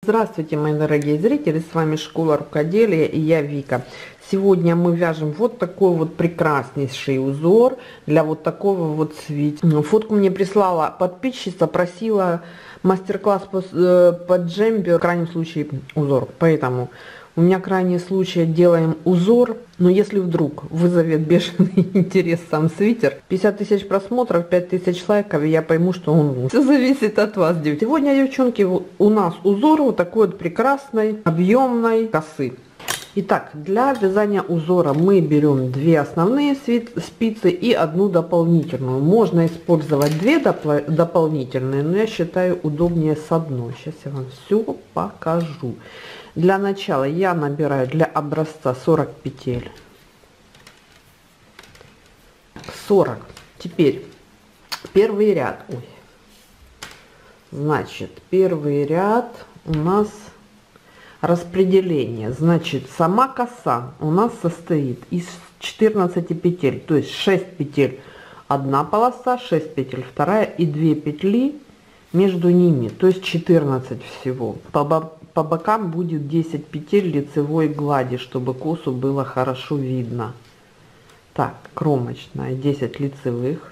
Здравствуйте, мои дорогие зрители, с вами Школа Рукоделия и я Вика. Сегодня мы вяжем вот такой вот прекраснейший узор для вот такого вот свитера. Фотку мне прислала подписчица, просила мастер-класс по джемпе, в крайнем случае узор, поэтому у меня крайний случай делаем узор, но если вдруг вызовет бешеный интерес сам свитер, 50 тысяч просмотров, 5 тысяч лайков, и я пойму, что он лучше. Все зависит от вас, девочки. Сегодня, девчонки, у нас узор вот такой вот прекрасной, объемной косы. Итак, для вязания узора мы берем две основные спицы и одну дополнительную. Можно использовать две дополнительные, но я считаю удобнее с одной. Сейчас я вам все покажу. Для начала я набираю для образца 40 петель. 40. Теперь первый ряд. Ой. Значит, первый ряд у нас распределение. Значит, сама коса у нас состоит из 14 петель. То есть 6 петель одна полоса, 6 петель вторая и 2 петли между ними. То есть 14 всего. По бокам будет 10 петель лицевой глади, чтобы косу было хорошо видно. Так, кромочная 10 лицевых.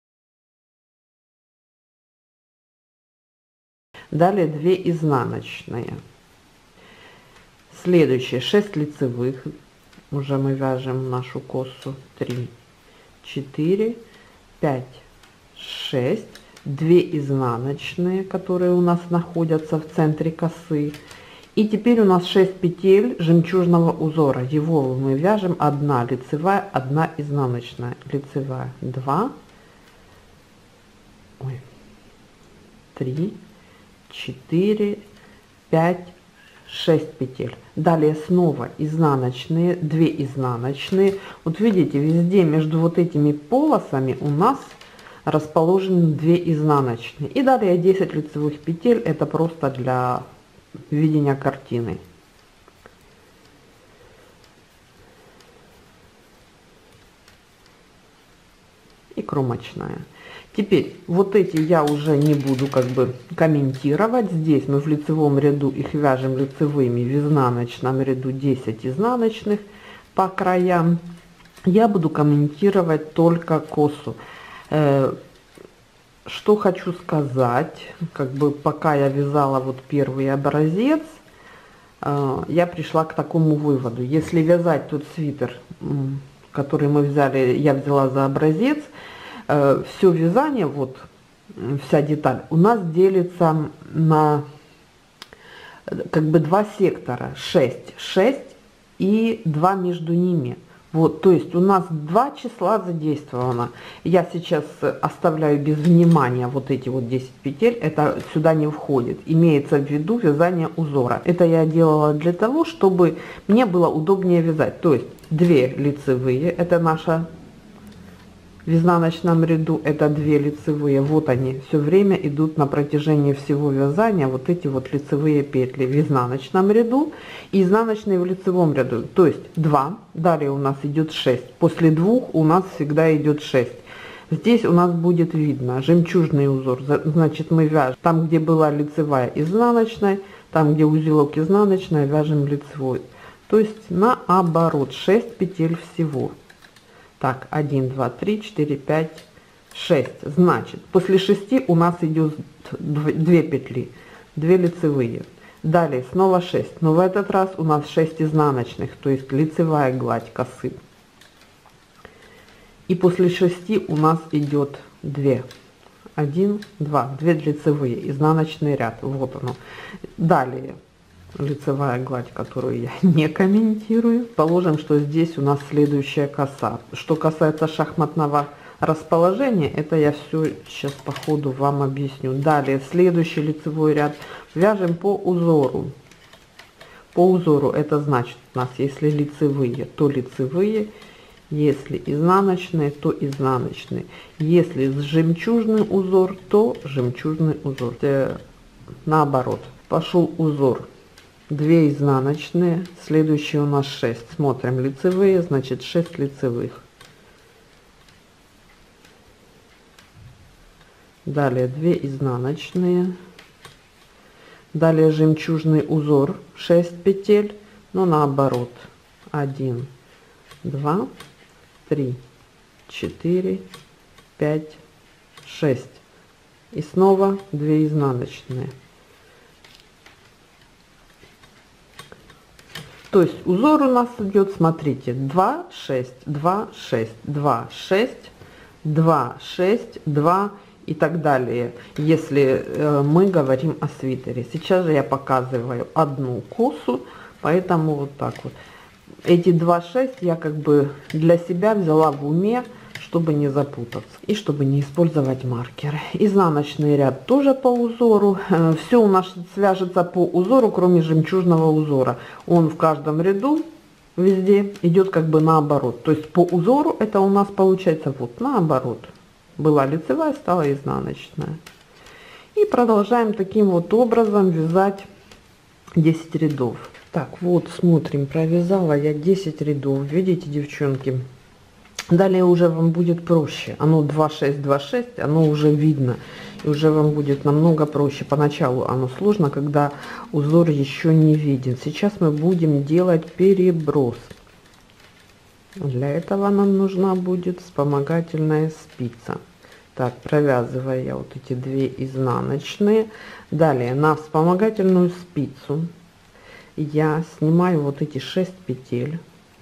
Далее 2 изнаночные. Следующие 6 лицевых. Уже мы вяжем нашу косу. 3, 4, 5, 6. 2 изнаночные, которые у нас находятся в центре косы. И теперь у нас 6 петель жемчужного узора. Его мы вяжем 1 лицевая, 1 изнаночная. Лицевая 2, 3, 4, 5, 6 петель. Далее снова изнаночные, 2 изнаночные. Вот видите, везде между вот этими полосами у нас расположены 2 изнаночные. И далее 10 лицевых петель. Это просто для видения картины. И кромочная. Теперь вот эти я уже не буду как бы комментировать. Здесь мы в лицевом ряду их вяжем лицевыми, в изнаночном ряду 10 изнаночных по краям. Я буду комментировать только косу. Что хочу сказать, как бы пока я вязала вот первый образец, я пришла к такому выводу: если вязать тот свитер, который мы взяли, я взяла за образец, все вязание, вот вся деталь у нас делится на как бы 2 сектора, 6 и 2 между ними. Вот, то есть у нас 2 числа задействовано. Я сейчас оставляю без внимания вот эти вот 10 петель, это сюда не входит. Имеется в виду вязание узора. Это я делала для того, чтобы мне было удобнее вязать. То есть 2 лицевые, это наша в изнаночном ряду, это 2 лицевые. Вот они все время идут на протяжении всего вязания, вот эти вот лицевые петли в изнаночном ряду и изнаночные в лицевом ряду. То есть 2, далее у нас идет 6, после 2 у нас всегда идет 6. Здесь у нас будет видно жемчужный узор. Значит, мы вяжем там, где была лицевая, изнаночной, там, где узелок изнаночная, вяжем лицевой. То есть наоборот, 6 петель всего. Так, 1, 2, 3, 4, 5, 6. Значит, после 6 у нас идет 2 петли, 2 лицевые. Далее снова 6, но в этот раз у нас 6 изнаночных, то есть лицевая гладь косы. И после 6 у нас идет 2. 1, 2, 2 лицевые, изнаночный ряд. Вот оно. Далее лицевая гладь, которую я не комментирую. Положим, что здесь у нас следующая коса. Что касается шахматного расположения, это я все сейчас по ходу вам объясню. Далее следующий лицевой ряд вяжем по узору. По узору это значит, у нас если лицевые, то лицевые, если изнаночные, то изнаночные. Если жемчужный узор, то жемчужный узор. Наоборот, пошел узор. 2 изнаночные, следующие у нас 6. Смотрим лицевые, значит 6 лицевых. Далее 2 изнаночные, Далее жемчужный узор 6 петель, но наоборот. 1, 2, 3, 4, 5, 6. И снова 2 изнаночные. То есть узор у нас идет, смотрите, 2, 6, 2, 6, 2, 6, 2, 6, 2 и так далее, если мы говорим о свитере. Сейчас же я показываю одну косу, поэтому вот так вот. Эти 2, 6 я как бы для себя взяла в уме, чтобы не запутаться и чтобы не использовать маркеры. Изнаночный ряд тоже по узору. Все у нас свяжется по узору, кроме жемчужного узора. Он в каждом ряду везде идет как бы наоборот. То есть по узору это у нас получается вот наоборот. Была лицевая, стала изнаночная. И продолжаем таким вот образом вязать 10 рядов. Так, вот смотрим, провязала я 10 рядов. Видите, девчонки? Далее уже вам будет проще. Оно 2, 6, 2, 6, оно уже видно. И уже вам будет намного проще. Поначалу оно сложно, когда узор еще не виден. Сейчас мы будем делать переброс. Для этого нам нужна будет вспомогательная спица. Так, провязываю я вот эти 2 изнаночные. Далее на вспомогательную спицу я снимаю вот эти 6 петель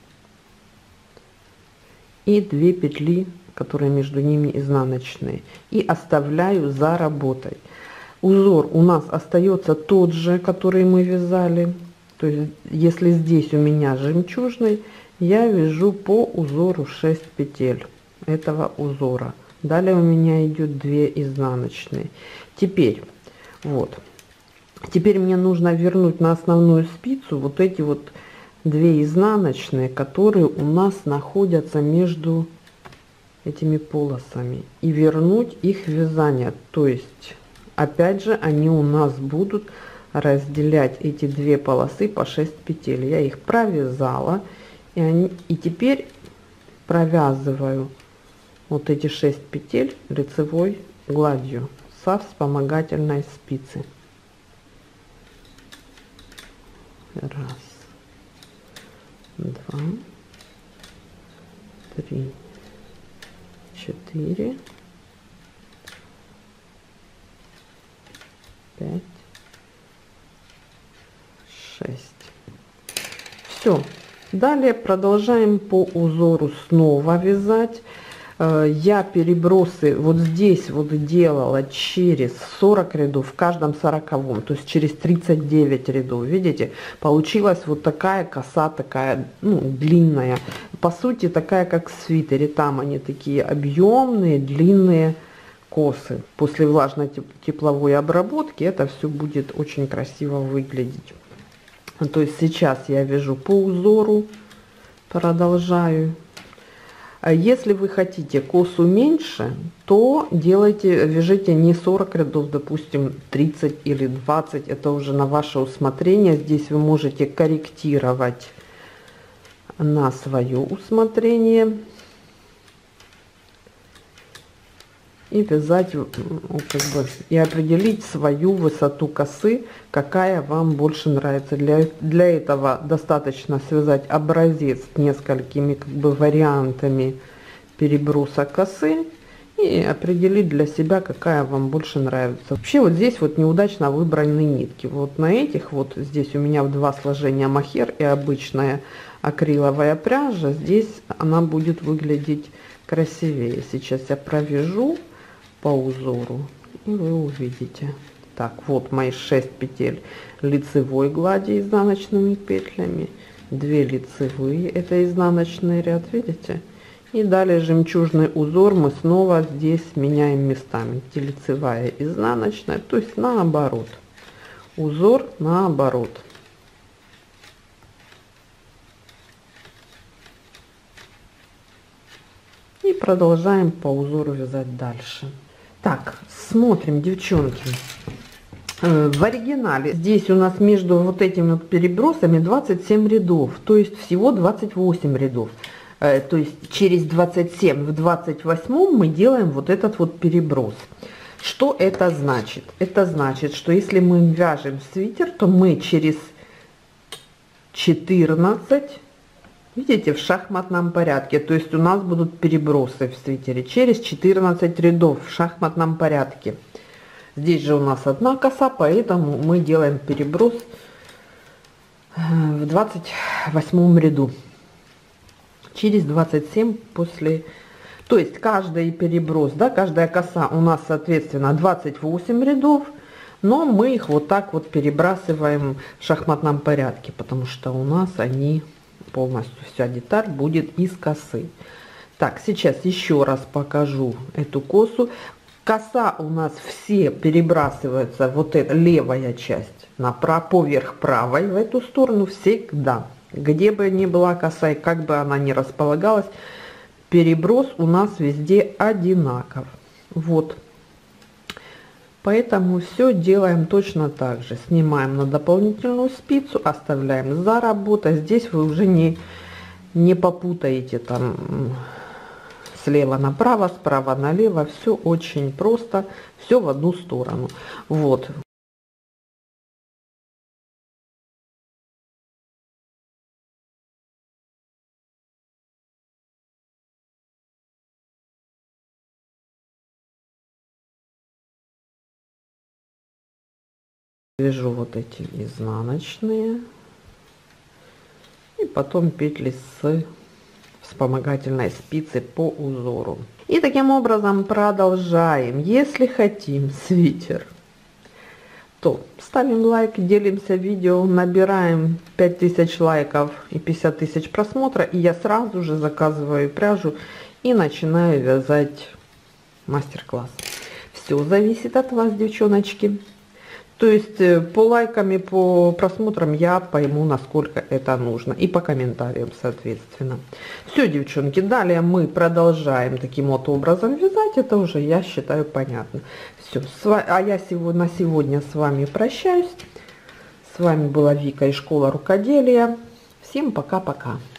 и 2 петли, которые между ними изнаночные, и оставляю за работой. Узор у нас остается тот же, который мы вязали. То есть если здесь у меня жемчужный, я вяжу по узору 6 петель этого узора. Далее у меня идет 2 изнаночные. Теперь вот, теперь мне нужно вернуть на основную спицу вот эти вот 2 изнаночные, которые у нас находятся между этими полосами, и вернуть их в вязание. То есть опять же они у нас будут разделять эти 2 полосы по 6 петель. Я их провязала, и теперь провязываю вот эти 6 петель лицевой гладью со вспомогательной спицы. Раз, 2, 3, 4, 5, 6. Все. Далее продолжаем по узору снова вязать. Я перебросы вот здесь вот делала через 40 рядов, в каждом 40-м, то есть через 39 рядов. Видите, получилась вот такая коса, такая, ну, длинная, по сути такая как в свитере. Там они такие объемные, длинные косы. После влажной тепловой обработки это все будет очень красиво выглядеть. То есть сейчас я вяжу по узору, продолжаю. Если вы хотите косу меньше, то делайте, вяжите не 40 рядов, допустим 30 или 20, это уже на ваше усмотрение. Здесь вы можете корректировать на свое усмотрение и вязать, как бы, и определить свою высоту косы, какая вам больше нравится. Для этого достаточно связать образец с несколькими как бы вариантами переброса косы и определить для себя, какая вам больше нравится. Вообще вот здесь вот неудачно выбраны нитки. Вот на этих вот, здесь у меня в 2 сложения мохер и обычная акриловая пряжа. Здесь она будет выглядеть красивее. Сейчас я провяжу по узору, и вы увидите. Так, вот мои 6 петель лицевой глади изнаночными петлями, 2 лицевые, это изнаночный ряд, видите? И далее жемчужный узор мы снова здесь меняем местами, где лицевая, изнаночная, то есть наоборот, узор наоборот. И продолжаем по узору вязать дальше. Так, смотрим, девчонки. В оригинале здесь у нас между вот этими вот перебросами 27 рядов, то есть всего 28 рядов. То есть через 27 в 28 мы делаем вот этот вот переброс. Что это значит? Это значит, что если мы вяжем свитер, то мы через 14, видите, в шахматном порядке, то есть у нас будут перебросы в свитере через 14 рядов в шахматном порядке. Здесь же у нас одна коса, поэтому мы делаем переброс в 28 ряду через 27 после, то есть каждый переброс, да, каждая коса у нас соответственно 28 рядов, но мы их вот так вот перебрасываем в шахматном порядке, потому что у нас они полностью, вся деталь будет из косы. Так, сейчас еще раз покажу эту косу. Коса у нас все перебрасываются, вот эта левая часть поверх правой в эту сторону всегда, где бы ни была коса и как бы она ни располагалась, переброс у нас везде одинаков. Вот, поэтому все делаем точно так же. Снимаем на дополнительную спицу, оставляем за работой. Здесь вы уже не попутаете там слева направо, справа налево, все очень просто, все в одну сторону. Вот. Вяжу вот эти изнаночные и потом петли с вспомогательной спицы по узору. И таким образом продолжаем. Если хотим свитер, то ставим лайк, делимся видео, набираем 5000 лайков и 50 000 просмотров, и я сразу же заказываю пряжу и начинаю вязать мастер-класс. Все зависит от вас, девчоночки. То есть по лайкам и по просмотрам я пойму, насколько это нужно, и по комментариям соответственно. Все, девчонки, далее мы продолжаем таким вот образом вязать. Это уже, я считаю, понятно. Все, а я на сегодня с вами прощаюсь. С вами была Вика из школы рукоделия. Всем пока-пока.